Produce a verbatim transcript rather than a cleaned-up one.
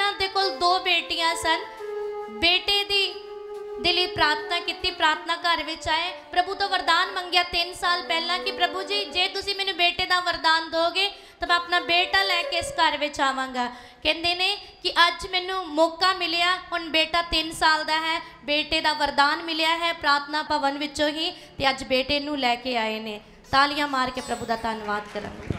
उन्हां दे कोल दो बेटियां सन। बेटे दी दे लई प्रार्थना की, प्रार्थना घर विच आए, प्रभु तो वरदान मंगया तीन साल पहला कि प्रभु जी जे तुसी मैनू बेटे का वरदान दोगे तो मैं अपना बेटा लैके इस घर विच आवांगा। कहंदे ने कि अज मैनू मौका मिलिया, हुण बेटा तीन साल का है, बेटे का वरदान मिलिया है प्रार्थना भवन विचों ही, ते अज बेटे नू लैके आए ने। तालियां मार के प्रभु का धन्नवाद करांगे।